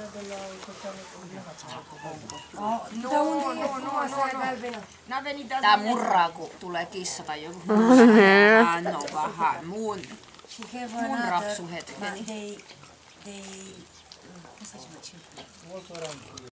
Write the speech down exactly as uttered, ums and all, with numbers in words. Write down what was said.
No, no, no, no, no. Tää murraa, kun tulee kissa tai joku. Hän on vähän mun, mun rapsuhetkeni.